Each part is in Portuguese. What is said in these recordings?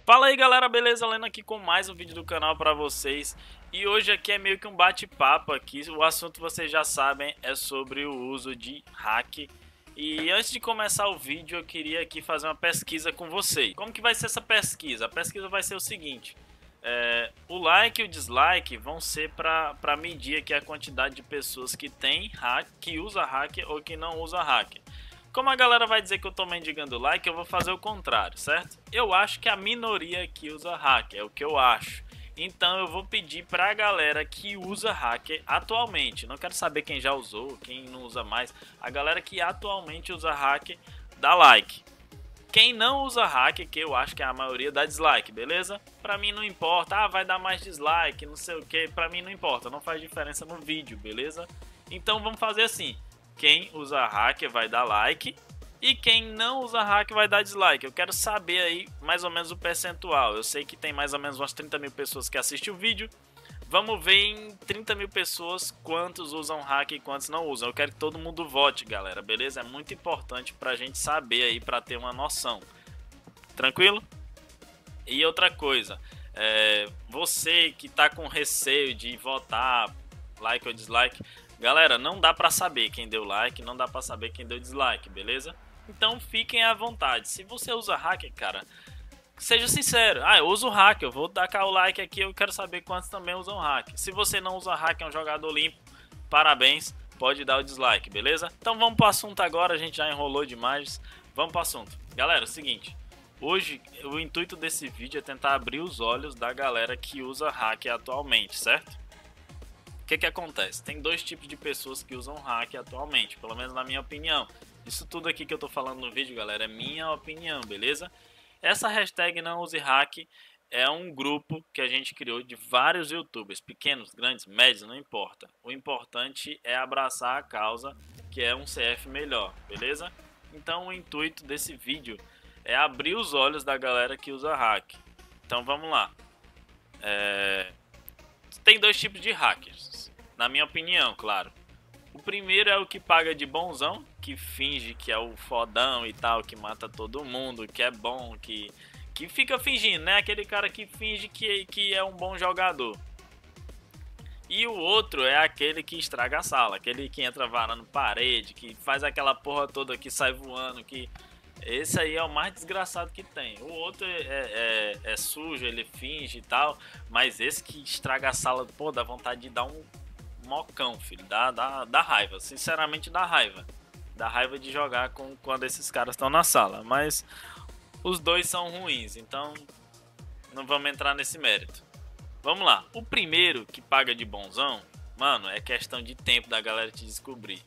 Fala aí galera, beleza? Lendo aqui com mais um vídeo do canal pra vocês. E hoje aqui é meio que um bate-papo aqui. O assunto vocês já sabem é sobre o uso de hack. E antes de começar o vídeo eu queria aqui fazer uma pesquisa com vocês. Como que vai ser essa pesquisa? A pesquisa vai ser o seguinte. O like e o dislike vão ser para medir aqui a quantidade de pessoas que tem hack, que usa hack ou que não usa hack. Como a galera vai dizer que eu tô mendigando like, eu vou fazer o contrário, certo? Eu acho que a minoria aqui usa hack, é o que eu acho. Então eu vou pedir pra galera que usa hack atualmente, não quero saber quem já usou, quem não usa mais, a galera que atualmente usa hack, dá like. Quem não usa hack, que eu acho que é a maioria, dá dislike, beleza? Pra mim não importa, vai dar mais dislike, não sei o que, pra mim não importa, não faz diferença no vídeo, beleza? Então vamos fazer assim. Quem usa hack vai dar like e quem não usa hack vai dar dislike. Eu quero saber aí mais ou menos o percentual. Eu sei que tem mais ou menos umas 30 mil pessoas que assistem o vídeo. Vamos ver em 30 mil pessoas quantos usam hack e quantos não usam. Eu quero que todo mundo vote, galera, beleza? É muito importante pra gente saber aí, pra ter uma noção. Tranquilo? E outra coisa, você que tá com receio de votar like ou dislike, galera, não dá pra saber quem deu like, não dá pra saber quem deu dislike, beleza? Então fiquem à vontade. Se você usa hack, cara, seja sincero. Eu uso hack, eu vou dar o like aqui, eu quero saber quantos também usam hack. Se você não usa hack, é um jogador limpo, parabéns, pode dar o dislike, beleza? Então vamos pro assunto agora, a gente já enrolou demais. Vamos pro assunto. Galera, é o seguinte, hoje o intuito desse vídeo é tentar abrir os olhos da galera que usa hack atualmente, certo? O que acontece? Tem dois tipos de pessoas que usam hack atualmente, pelo menos na minha opinião. Isso tudo aqui que eu tô falando no vídeo, galera, é minha opinião, beleza? Essa hashtag não use hack é um grupo que a gente criou de vários youtubers, pequenos, grandes, médios, não importa. O importante é abraçar a causa, que é um CF melhor, beleza? Então o intuito desse vídeo é abrir os olhos da galera que usa hack. Então vamos lá. Tem dois tipos de hackers, na minha opinião, claro. O primeiro é o que paga de bonzão, que finge que é o fodão e tal, que mata todo mundo, que é bom, que fica fingindo, né? Aquele cara que finge que é um bom jogador. E o outro é aquele que estraga a sala, aquele que entra varando parede, que faz aquela porra toda que sai voando, que... Esse aí é o mais desgraçado que tem. O outro é sujo, ele finge e tal. Mas esse que estraga a sala, pô, dá vontade de dar um mocão, filho. Dá raiva. Sinceramente dá raiva. Dá raiva de jogar quando esses caras estão na sala. Mas os dois são ruins, então não vamos entrar nesse mérito. Vamos lá. O primeiro que paga de bonzão, mano, é questão de tempo da galera te descobrir.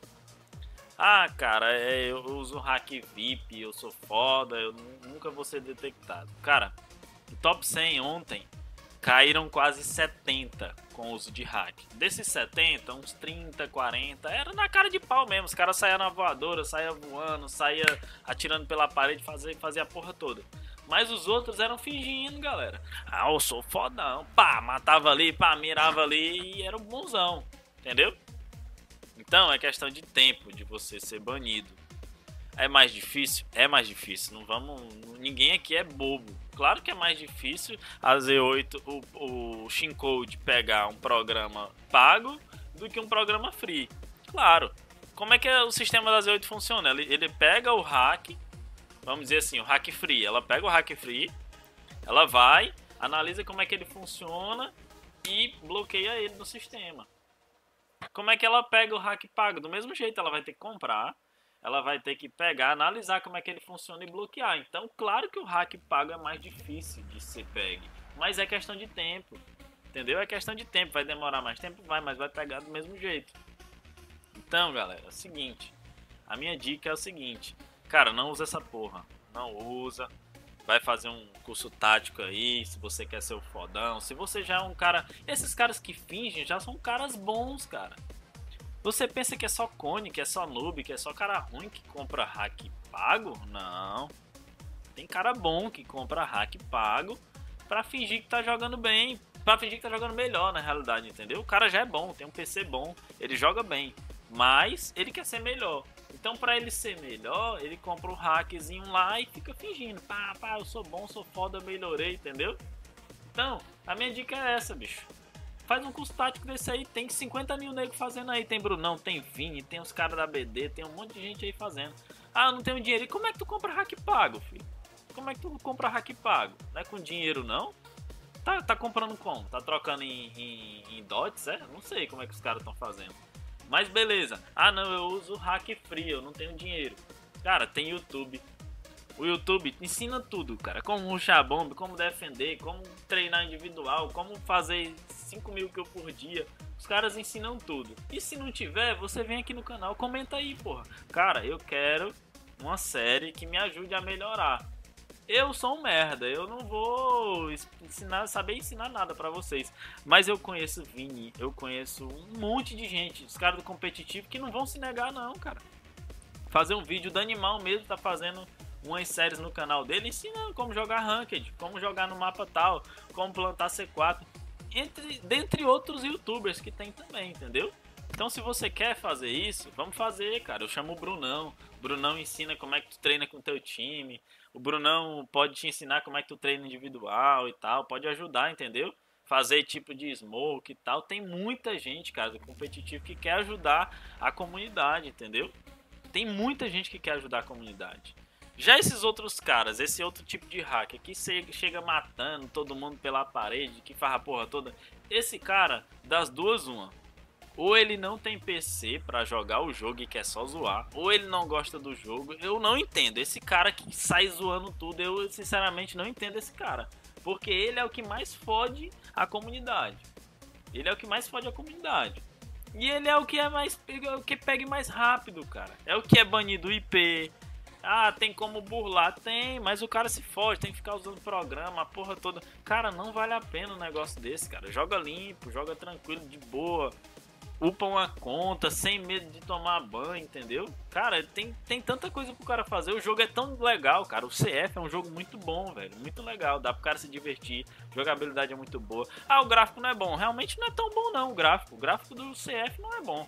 Cara, eu uso hack VIP, eu sou foda, eu nunca vou ser detectado. Cara, o top 100 ontem caíram quase 70 com o uso de hack. Desses 70, uns 30, 40, era na cara de pau mesmo. Os caras saiam na voadora, saia voando, saia atirando pela parede, fazia a porra toda. Mas os outros eram fingindo, galera. Eu sou fodão, pá, matava ali, pá, mirava ali e era um bonzão, entendeu? Então é questão de tempo de você ser banido. É mais difícil? É mais difícil. Não vamos. Ninguém aqui é bobo. Claro que é mais difícil a Z8, o Shincode pegar um programa pago do que um programa free. Claro. Como é que o sistema da Z8 funciona? Ele pega o hack, vamos dizer assim, o hack free. Ela pega o hack free, ela vai, analisa como é que ele funciona e bloqueia ele no sistema. Como é que ela pega o hack pago? Do mesmo jeito, ela vai ter que comprar, ela vai ter que pegar, analisar como é que ele funciona e bloquear. Então, claro que o hack pago é mais difícil de ser pegue, mas é questão de tempo, entendeu? É questão de tempo, vai demorar mais tempo, mas vai pegar do mesmo jeito. Então, galera, é o seguinte, a minha dica é o seguinte, cara, não usa essa porra, não usa. Vai fazer um curso tático aí, se você quer ser o fodão. Se você já é um cara... Esses caras que fingem já são caras bons, cara. Você pensa que é só cone, que é só noob, que é só cara ruim que compra hack pago? Não. Tem cara bom que compra hack pago pra fingir que tá jogando bem. Pra fingir que tá jogando melhor, na realidade, entendeu? O cara já é bom, tem um PC bom, ele joga bem. mas ele quer ser melhor. Então, pra ele ser melhor, ele compra um hackzinho lá e fica fingindo. Pá, eu sou bom, sou foda, eu melhorei, entendeu? Então, a minha dica é essa, bicho. Faz um curso tático desse aí, tem 50 mil negros fazendo aí. Tem Brunão, tem Vini, tem os caras da BD, tem um monte de gente aí fazendo. Ah, eu não tenho dinheiro. E como é que tu compra hack pago, filho? Como é que tu compra hack pago? Não é com dinheiro, não? Tá comprando como? Tá trocando em dots, é? Não sei como é que os caras estão fazendo. Mas beleza. Ah, não, eu uso hack free, eu não tenho dinheiro. Cara, tem YouTube. O YouTube ensina tudo, cara. Como rushar bomba, como defender, como treinar individual, como fazer 5 mil kills por dia. Os caras ensinam tudo. E se não tiver, você vem aqui no canal, comenta aí, porra. Cara, eu quero uma série que me ajude a melhorar. Eu sou um merda, eu não vou saber ensinar nada pra vocês. Mas eu conheço Vini, eu conheço um monte de gente, os caras do competitivo, que não vão se negar não, cara. Fazer um vídeo do Animal mesmo, tá fazendo umas séries no canal dele, ensinando como jogar Ranked, como jogar no mapa tal, como plantar C4. Dentre outros youtubers que tem também, entendeu? Então se você quer fazer isso, vamos fazer, cara. Eu chamo o Brunão. O Brunão ensina como é que tu treina com o teu time. O Brunão pode te ensinar como é que tu treina individual e tal. Pode ajudar, entendeu? Fazer tipo de smoke e tal. Tem muita gente, cara, do competitivo que quer ajudar a comunidade, entendeu? Tem muita gente que quer ajudar a comunidade. Já esses outros caras, esse outro tipo de hacker que chega matando todo mundo pela parede, que faz a porra toda. Esse cara, das duas, uma. Ou ele não tem PC pra jogar o jogo e quer só zoar, ou ele não gosta do jogo. Eu não entendo. Esse cara que sai zoando tudo, eu sinceramente não entendo esse cara. Porque ele é o que mais fode a comunidade. Ele é o que mais fode a comunidade. E ele é o que pega mais rápido, cara. É o que é banido IP. Ah, tem como burlar? Tem, mas o cara se foge, tem que ficar usando programa, a porra toda. Cara, não vale a pena um negócio desse, cara. Joga limpo, joga tranquilo, de boa. Upa uma conta, sem medo de tomar banho, entendeu? Cara, tem tanta coisa pro cara fazer. O jogo é tão legal, cara. O CF é um jogo muito bom, velho. Muito legal, dá pro cara se divertir. A jogabilidade é muito boa. Ah, o gráfico não é bom. Realmente não é tão bom não, o gráfico. O gráfico do CF não é bom.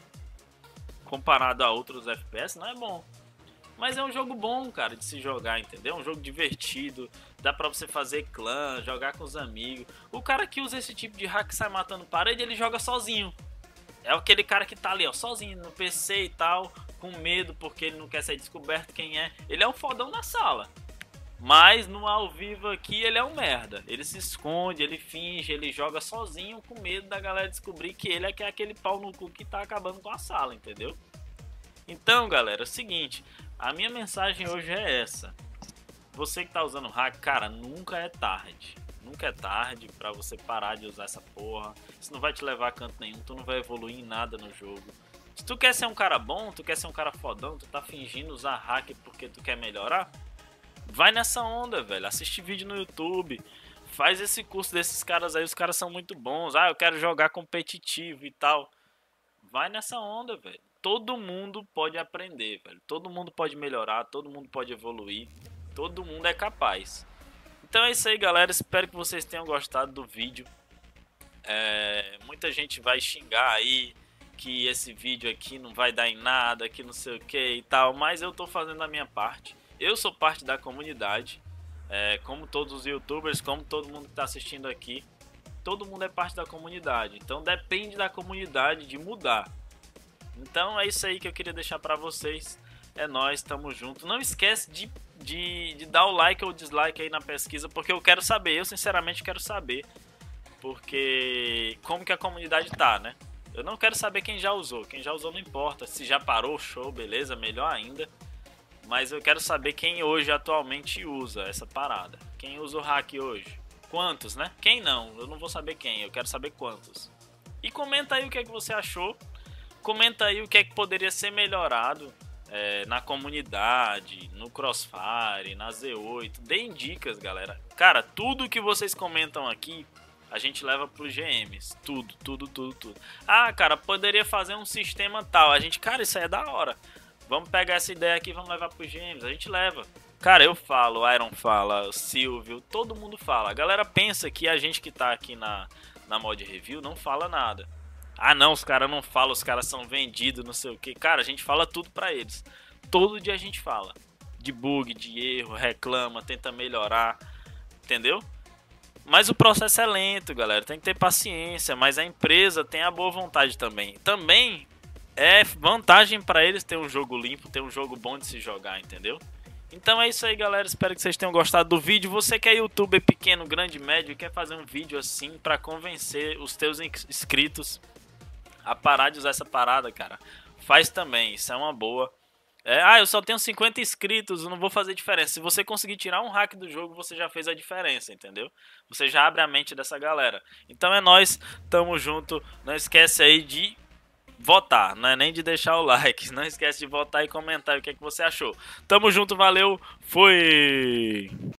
Comparado a outros FPS, não é bom. Mas é um jogo bom, cara, de se jogar, entendeu? É um jogo divertido, dá pra você fazer clã, jogar com os amigos. O cara que usa esse tipo de hack que sai matando parede, ele joga sozinho. É aquele cara que tá ali, ó, sozinho no PC e tal, com medo porque ele não quer ser descoberto quem é. Ele é um fodão na sala. Mas no ao vivo aqui ele é um merda. Ele se esconde, ele finge, ele joga sozinho com medo da galera descobrir que ele é aquele pau no cu que tá acabando com a sala, entendeu? Então, galera, é o seguinte, a minha mensagem hoje é essa. Você que tá usando hack, cara, nunca é tarde. Nunca é tarde pra você parar de usar essa porra. Isso não vai te levar a canto nenhum, tu não vai evoluir em nada no jogo. Se tu quer ser um cara bom, tu quer ser um cara fodão, tu tá fingindo usar hack porque tu quer melhorar, vai nessa onda, velho. Assiste vídeo no YouTube. Faz esse curso desses caras aí, os caras são muito bons. Ah, eu quero jogar competitivo e tal. Vai nessa onda, velho. Todo mundo pode aprender, velho. Todo mundo pode melhorar, todo mundo pode evoluir. Todo mundo é capaz. Então é isso aí, galera. Espero que vocês tenham gostado do vídeo. Muita gente vai xingar aí que esse vídeo aqui não vai dar em nada, que não sei o que e tal. Mas eu tô fazendo a minha parte. Eu sou parte da comunidade. Como todos os youtubers, como todo mundo que tá assistindo aqui. Todo mundo é parte da comunidade. Então depende da comunidade de mudar. Então é isso aí que eu queria deixar pra vocês. É nóis, tamo junto. Não esquece de dar o like ou dislike aí na pesquisa, porque eu quero saber, eu sinceramente quero saber. Porque como que a comunidade tá, né? Eu não quero saber quem já usou não importa. Se já parou, show, beleza, melhor ainda. Mas eu quero saber quem hoje atualmente usa essa parada. Quem usa o hack hoje? Quantos, né? Quem não? Eu não vou saber quem, eu quero saber quantos. E comenta aí o que é que você achou. Comenta aí o que é que poderia ser melhorado na comunidade, no Crossfire, na Z8. Deem dicas, galera. Cara, tudo que vocês comentam aqui, a gente leva pros GMs. Tudo. Ah, cara, poderia fazer um sistema tal. A gente, cara, isso aí é da hora. Vamos pegar essa ideia aqui e vamos levar pros GMs. A gente leva. Cara, eu falo, o Iron fala, o Silvio, todo mundo fala. A galera pensa que a gente que tá aqui na Mod Review não fala nada. Ah não, os caras não falam, os caras são vendidos, não sei o que. Cara, a gente fala tudo pra eles. Todo dia a gente fala. De bug, de erro, reclama, tenta melhorar, entendeu? Mas o processo é lento, galera. Tem que ter paciência. Mas a empresa tem a boa vontade também. Também é vantagem pra eles ter um jogo limpo, ter um jogo bom de se jogar, entendeu? Então é isso aí, galera. Espero que vocês tenham gostado do vídeo. Você que é youtuber pequeno, grande, médio e quer fazer um vídeo assim pra convencer os teus inscritos a parar de usar essa parada, cara, faz também. Isso é uma boa. Eu só tenho 50 inscritos, eu não vou fazer diferença. Se você conseguir tirar um hack do jogo, você já fez a diferença, entendeu? Você já abre a mente dessa galera. Então é nóis, tamo junto. Não esquece aí de votar, não é nem de deixar o like. Não esquece de votar e comentar o que é que você achou. Tamo junto, valeu, fui!